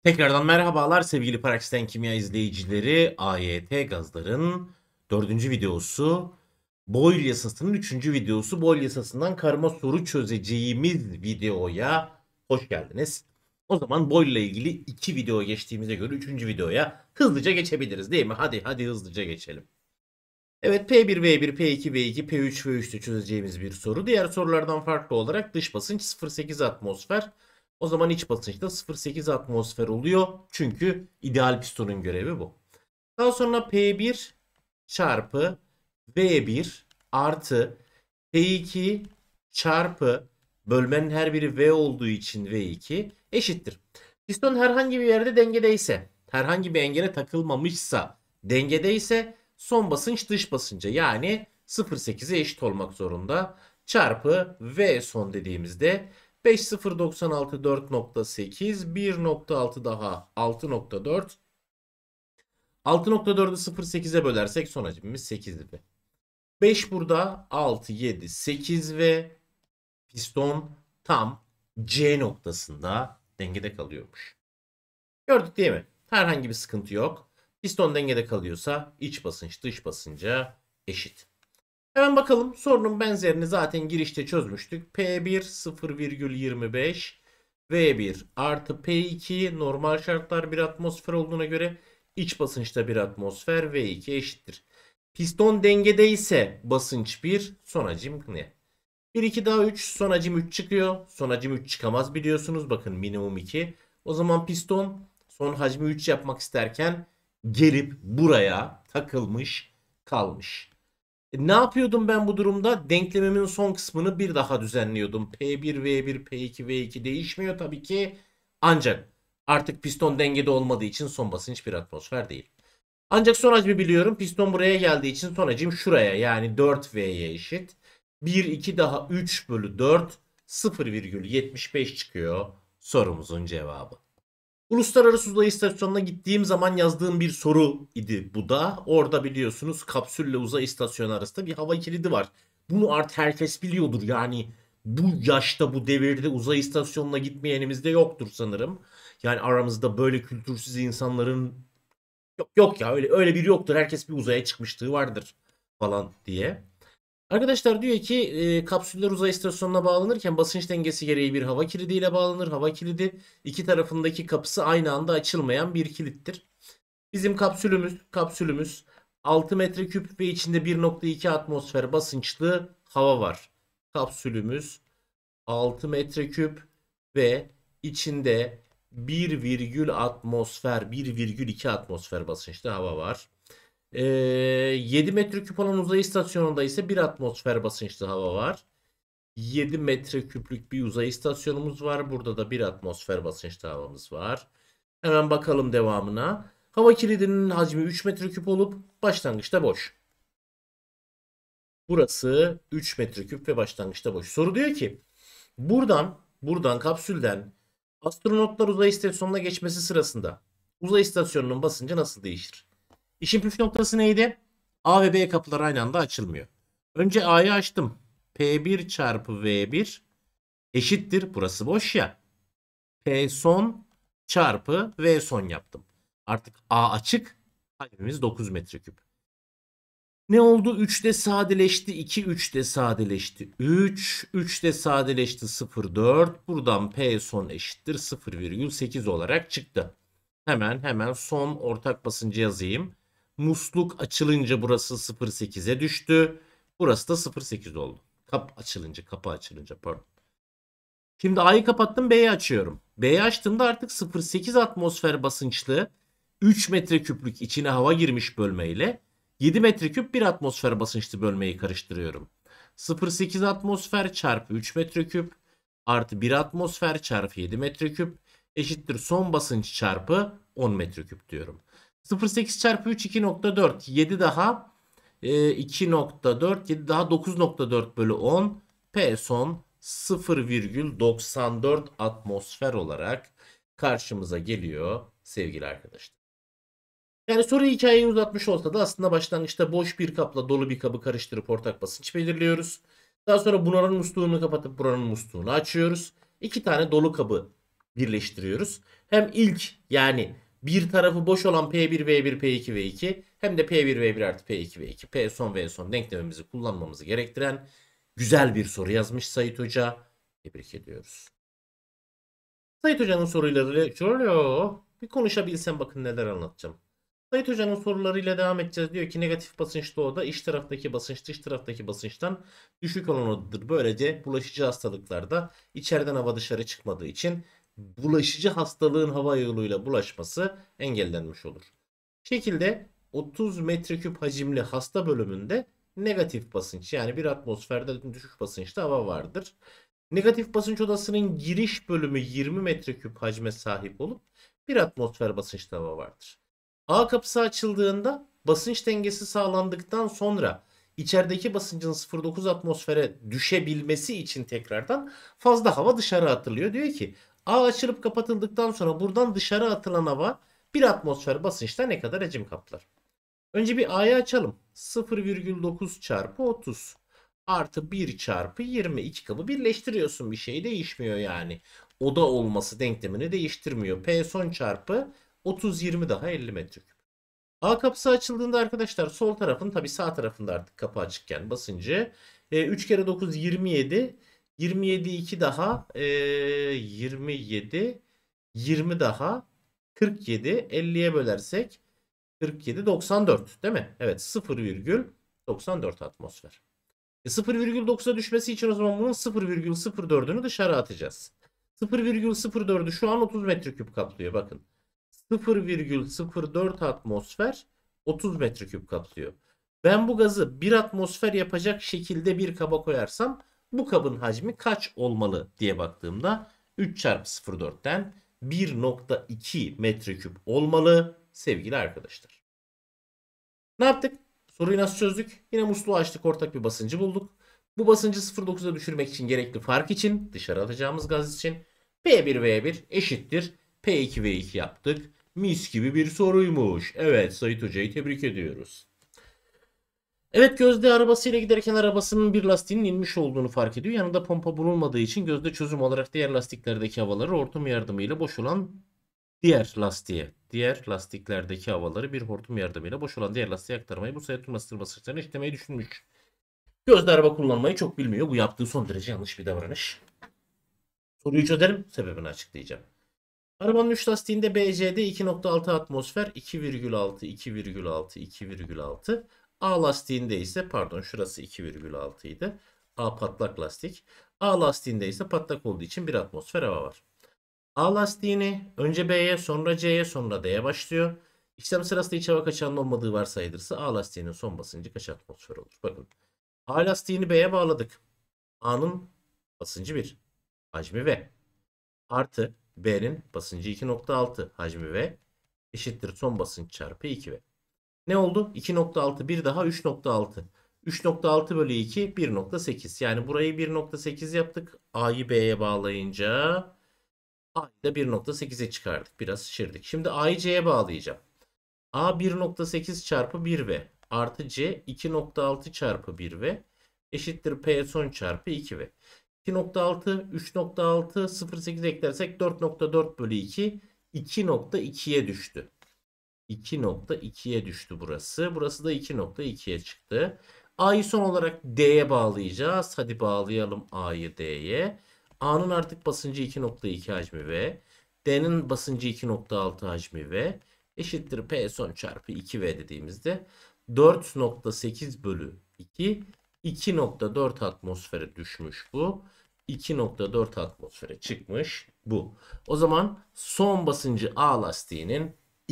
Tekrardan merhabalar sevgili Praxisten Kimya izleyicileri. AYT gazların dördüncü videosu. Boyle yasasının üçüncü videosu. Boyle yasasından karma soru çözeceğimiz videoya hoş geldiniz. O zaman Boyle ile ilgili iki video geçtiğimize göre üçüncü videoya hızlıca geçebiliriz değil mi? Hadi hızlıca geçelim. Evet, P1, V1, P2, V2, P3, V3'te çözeceğimiz bir soru. Diğer sorulardan farklı olarak dış basınç 0,8 atmosfer. O zaman iç basınç da 0,8 atmosfer oluyor. Çünkü ideal pistonun görevi bu. Daha sonra P1 çarpı V1 artı P2 çarpı bölmenin her biri V olduğu için V2 eşittir. Piston herhangi bir yerde dengedeyse, herhangi bir engele takılmamışsa, dengedeyse son basınç dış basınca yani 0,8'e eşit olmak zorunda. Çarpı V son dediğimizde 5,096 4,8 1,6 daha 6,4 6,4'ü 0,8'e bölersek son hacmimiz 8'di. 5 burada 6, 7, 8 ve piston tam C noktasında dengede kalıyormuş. Gördük değil mi? Herhangi bir sıkıntı yok. Piston dengede kalıyorsa iç basınç dış basınca eşit. Hemen bakalım, sorunun benzerini zaten girişte çözmüştük. P1 0,25 V1 artı P2 normal şartlar 1 atmosfer olduğuna göre iç basınçta 1 atmosfer V2 eşittir. Piston dengedeyse basınç 1, son hacim ne? 1, 2 daha 3, son hacim 3 çıkıyor. Son hacim 3 çıkamaz biliyorsunuz. Bakın minimum 2. O zaman piston son hacmi 3 yapmak isterken gelip buraya takılmış kalmış. Ne yapıyordum ben bu durumda? Denklemimin son kısmını bir daha düzenliyordum. P1, V1, P2, V2 değişmiyor tabii ki. Ancak artık piston dengede olmadığı için son basınç bir atmosfer değil. Ancak son hacmi biliyorum. Piston buraya geldiği için son hacim şuraya, yani 4V'ye eşit. 1, 2 daha 3 bölü 4 0,75 çıkıyor sorumuzun cevabı. Uluslararası Uzay İstasyonu'na gittiğim zaman yazdığım bir soru idi bu da. Orada biliyorsunuz kapsülle uzay istasyonu arasında bir hava kilidi var. Bunu artık herkes biliyordur. Yani bu yaşta, bu devirde uzay istasyonuna gitmeyenimiz de yoktur sanırım. Yani aramızda böyle kültürsüz insanların yok ya, öyle biri yoktur. Herkes bir uzaya çıkmışlığı vardır falan diye. Arkadaşlar diyor ki kapsüller uzay istasyonuna bağlanırken basınç dengesi gereği bir hava kilidiyle bağlanır. Hava kilidi iki tarafındaki kapısı aynı anda açılmayan bir kilittir. Bizim kapsülümüz 6 metreküp ve içinde 1,2 atmosfer basınçlı hava var. Kapsülümüz 6 metreküp ve içinde 1,2 atmosfer basınçlı hava var. 7 metreküp olan uzay istasyonunda ise 1 atmosfer basınçlı hava var. 7 metreküplük bir uzay istasyonumuz var. Burada da 1 atmosfer basınçlı havamız var. Hemen bakalım devamına. Hava kilidinin hacmi 3 metreküp olup başlangıçta boş. Burası 3 metreküp ve başlangıçta boş. Soru diyor ki buradan kapsülden astronotlar uzay istasyonuna geçmesi sırasında uzay istasyonunun basıncı nasıl değişir? İşin püf noktası neydi? A ve B kapılar aynı anda açılmıyor. Önce A'yı açtım. P1 çarpı V1 eşittir. Burası boş ya. P son çarpı V son yaptım. Artık A açık. Hacmimiz 9 metreküp. Ne oldu? 3'te sadeleşti. 2 3'te sadeleşti. 3'te sadeleşti 0,4. Buradan P son eşittir 0,8 olarak çıktı. Hemen son ortak basıncı yazayım. Musluk açılınca burası 0,8'e düştü. Burası da 0,8 oldu. Kapı açılınca pardon. Şimdi A'yı kapattım, B'yi açıyorum. B'yi açtığımda artık 0,8 atmosfer basınçlı 3 metreküplük içine hava girmiş bölmeyle 7 metreküp 1 atmosfer basınçlı bölmeyi karıştırıyorum. 0,8 atmosfer çarpı 3 metreküp artı 1 atmosfer çarpı 7 metreküp eşittir son basınç çarpı 10 metreküp diyorum. 0,8 çarpı 3 2,4, 7 daha 2,4, 7 daha 9,4 bölü 10 P son 0,94 atmosfer olarak karşımıza geliyor sevgili arkadaşlar. Yani soru hikayeyi uzatmış olsa da aslında başlangıçta boş bir kapla dolu bir kabı karıştırıp ortak basınç belirliyoruz. Daha sonra buranın musluğunu kapatıp buranın musluğunu açıyoruz. İki tane dolu kabı birleştiriyoruz. Hem ilk yani bir tarafı boş olan P1, V1, P2, V2 hem de P1, V1 artı P2, V2, P son, V son denklemimizi kullanmamızı gerektiren güzel bir soru yazmış Sait Hoca. Tebrik ediyoruz. Sait Hoca'nın sorularıyla şöyle bir konuşabilsem bakın neler anlatacağım. Sait Hoca'nın sorularıyla devam edeceğiz. Diyor ki negatif basınçta oda iç taraftaki basınç dış taraftaki basınçtan düşük olan odadır. Böylece bulaşıcı hastalıklarda içeriden hava dışarı çıkmadığı için bulaşıcı hastalığın hava yoluyla bulaşması engellenmiş olur. Şekilde 30 metreküp hacimli hasta bölümünde negatif basınç yani bir atmosferde düşük basınçta hava vardır. Negatif basınç odasının giriş bölümü 20 metreküp hacme sahip olup bir atmosfer basınçta hava vardır. A kapısı açıldığında basınç dengesi sağlandıktan sonra içerideki basıncın 0,9 atmosfere düşebilmesi için tekrardan fazla hava dışarı atılıyor. Diyor ki A açılıp kapatıldıktan sonra buradan dışarı atılan hava bir atmosfer basınçta ne kadar hacim kaplar? Önce bir A'yı açalım. 0,9 çarpı 30 artı 1 çarpı 20. İki kabı birleştiriyorsun. Bir şey değişmiyor yani. Oda olması denklemini değiştirmiyor. P son çarpı 30 20 daha 50 metreküp. A kapısı açıldığında arkadaşlar sol tarafın tabi sağ tarafında artık kapı açıkken basıncı 3 kere 9 27 27 2 daha 27 20 daha 47 50'ye bölersek 47 94 değil mi? Evet 0,94 atmosfer. 0,9'a düşmesi için o zaman bunun 0,04'ünü dışarı atacağız. 0,04'ü şu an 30 metreküp kaplıyor bakın. 0,04 atmosfer 30 metreküp kaplıyor. Ben bu gazı bir atmosfer yapacak şekilde bir kaba koyarsam bu kabın hacmi kaç olmalı diye baktığımda 3 çarpı 0,4'ten 1,2 metreküp olmalı sevgili arkadaşlar. Ne yaptık? Soruyu nasıl çözdük? Yine musluğu açtık, ortak bir basıncı bulduk. Bu basıncı 0,9'a düşürmek için gerekli fark için dışarı atacağımız gaz için P1V1 eşittir P2V2 yaptık. Mis gibi bir soruymuş. Evet Sait Hoca'yı tebrik ediyoruz. Evet Gözde arabasıyla giderken arabasının bir lastiğinin inmiş olduğunu fark ediyor. Yanında pompa bulunmadığı için Gözde çözüm olarak diğer lastiklerdeki havaları hortum yardımıyla boş olan diğer lastiklerdeki havaları bir hortum yardımıyla boş olan diğer lastiğe aktarmayı bu sayede tüm lastik basınçlarını eşitlemeyi düşünmüş. Gözde araba kullanmayı çok bilmiyor. Bu yaptığı son derece yanlış bir davranış. Soruyu çözelim, sebebini açıklayacağım. Arabanın 3 lastiğinde BC'de 2,6 atmosfer 2,6 2,6 2,6. A lastiğinde ise pardon şurası 2,6 idi. A patlak lastik. A lastiğinde ise patlak olduğu için 1 atmosfer hava var. A lastiğini önce B'ye sonra C'ye sonra D'ye başlıyor. İşlem sırasında iç hava kaçağının olmadığı varsayılırsa A lastiğinin son basıncı kaç atmosfer olur? Bakın A lastiğini B'ye bağladık. A'nın basıncı 1. Hacmi V. Artı B'nin basıncı 2,6. Hacmi V. Eşittir son basınç çarpı 2V. Ne oldu? 2,6 bir daha 3,6. 3,6 bölü 2 1,8. Yani burayı 1,8 yaptık. A'yı B'ye bağlayınca A'yı da 1,8'e çıkardık. Biraz şişirdik. Şimdi A'yı C'ye bağlayacağım. A 1,8 çarpı 1V artı C 2,6 çarpı 1V eşittir P son çarpı 2V. 2,6 3,6 0,8 eklersek 4,4 bölü 2 2,2'ye düştü. 2,2'ye düştü burası. Burası da 2,2'ye çıktı. A'yı son olarak D'ye bağlayacağız. Hadi bağlayalım A'yı D'ye. A'nın artık basıncı 2,2 hacmi V. D'nin basıncı 2,6 hacmi V. Eşittir P son çarpı 2V dediğimizde 4,8 bölü 2 2,4 atmosfere düşmüş bu. 2,4 atmosfere çıkmış bu. O zaman son basıncı A lastiğinin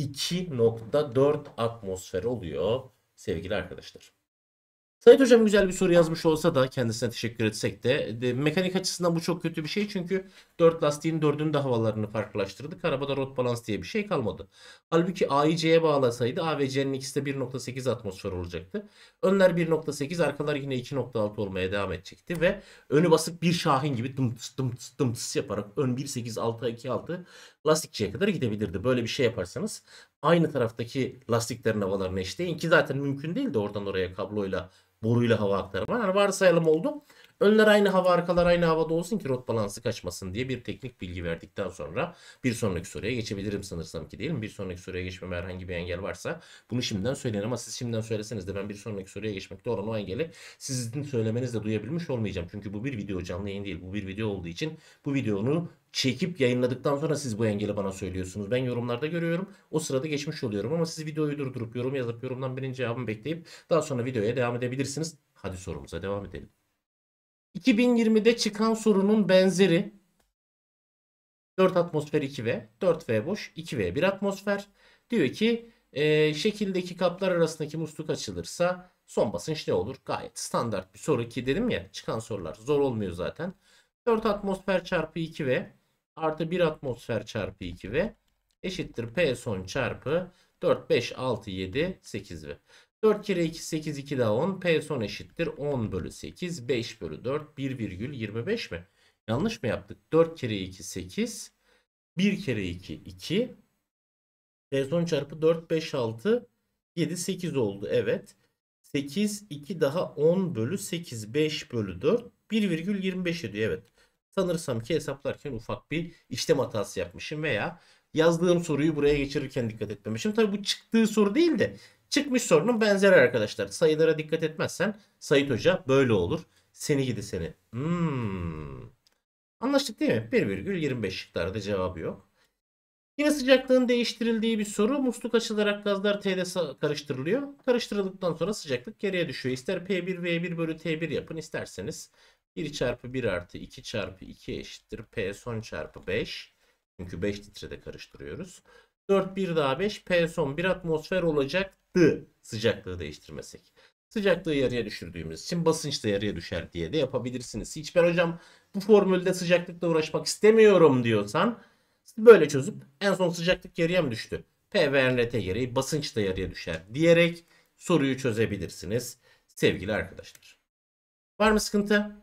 2,4 atmosfer oluyor sevgili arkadaşlar. Sait Hocam güzel bir soru yazmış olsa da kendisine teşekkür etsek de mekanik açısından bu çok kötü bir şey. Çünkü 4 lastiğin 4'ünün de havalarını farklılaştırdık. Arabada rot balans diye bir şey kalmadı. Halbuki A'yı C'ye bağlasaydı A ve C'nin ikisi de 1,8 atmosfer olacaktı. Önler 1,8 arkalar yine 2,6 olmaya devam edecekti. Ve önü basık bir şahin gibi dım tıs dım tıs yaparak ön 1,8 6 2,6 lastikçiye kadar gidebilirdi. Böyle bir şey yaparsanız aynı taraftaki lastiklerin havalarını eşitleyin ki zaten mümkün değil de oradan oraya kabloyla boruyla hava aktarma. Yani varsayalım oldu. Önler aynı hava, arkalar aynı havada olsun ki rot balansı kaçmasın diye bir teknik bilgi verdikten sonra bir sonraki soruya geçebilirim sanırsam ki, değil mi? Bir sonraki soruya geçmeme herhangi bir engel varsa bunu şimdiden söyleyin, ama siz şimdiden söyleseniz de ben bir sonraki soruya geçmekte olan o engeli sizin söylemenizle duyabilmiş olmayacağım. Çünkü bu bir video, canlı yayın değil. Bu bir video olduğu için bu videonu çekip yayınladıktan sonra siz bu engeli bana söylüyorsunuz. Ben yorumlarda görüyorum. O sırada geçmiş oluyorum, ama siz videoyu durdurup yorum yazıp yorumdan benim cevabımı bekleyip daha sonra videoya devam edebilirsiniz. Hadi sorumuza devam edelim. 2020'de çıkan sorunun benzeri 4 atmosfer 2V, 4V boş, 2V 1 atmosfer. Diyor ki şekildeki kaplar arasındaki musluk açılırsa son basınç ne olur? Gayet standart bir soru ki, dedim ya çıkan sorular zor olmuyor zaten. 4 atmosfer çarpı 2V artı 1 atmosfer çarpı 2V eşittir P son çarpı 4, 5, 6, 7, 8V. 4 kere 2 8, 2 daha 10. P son eşittir 10 bölü 8, 5 bölü 4, 1,25 mi? Yanlış mı yaptık? 4 kere 2 8, 1 kere 2 2. P son çarpı 4, 5, 6, 7, 8 oldu. Evet. 8, 2 daha 10 bölü 8, 5 bölü 4, 1,25 ediyor. Evet. Sanırsam ki hesaplarken ufak bir işlem hatası yapmışım veya yazdığım soruyu buraya geçirirken dikkat etmemişim. Tabii bu çıktığı soru değil de çıkmış sorunun benzeri arkadaşlar. Sayılara dikkat etmezsen Sait Hoca böyle olur. Seni gidi seni. Anlaştık değil mi? 1,25 şıklarda cevabı yok. Yine sıcaklığın değiştirildiği bir soru. Musluk açılarak gazlar T'de karıştırılıyor. Karıştırıldıktan sonra sıcaklık geriye düşüyor. İster P1 V1 bölü T1 yapın, isterseniz 1 çarpı 1 artı 2 çarpı 2 eşittir P son çarpı 5. Çünkü 5 litrede karıştırıyoruz. 4 1 daha 5, P son 1 atmosfer olacaktı sıcaklığı değiştirmesek. Sıcaklığı yarıya düşürdüğümüz için basınç da yarıya düşer diye de yapabilirsiniz. Hiç ben hocam bu formülde sıcaklıkla uğraşmak istemiyorum diyorsan böyle çözüp en son sıcaklık yarıya mı düştü? P ve NRT gereği basınç da yarıya düşer diyerek soruyu çözebilirsiniz sevgili arkadaşlar. Var mı sıkıntı?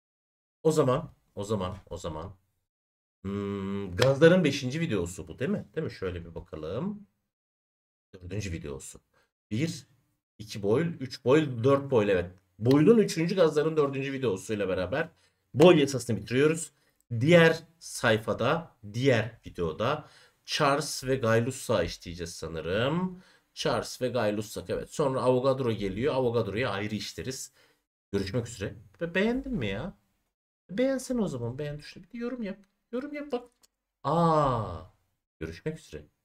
O zaman gazların 5. videosu bu, değil mi? Değil mi? Şöyle bir bakalım. 4. videosu. 1, 2 boil, 3 boil, 4 boil, evet. Boil'un 3. gazların 4. videosuyla beraber boil yasasını bitiriyoruz. Diğer sayfada, diğer videoda Charles ve Gay-Lussac işleyeceğiz sanırım. Charles ve Gay-Lussac, evet. Sonra Avogadro geliyor. Avogadro'yu ayrı işleriz. Görüşmek üzere. Beğendin mi ya? Beğensen o zaman. Beğen tuşuna bir de yorum yap. Yorum yap bak. Aa, görüşmek üzere.